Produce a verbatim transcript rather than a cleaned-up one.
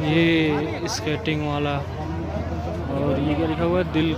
ये स्केटिंग वाला, और ये क्या लिखा हुआ है, दिल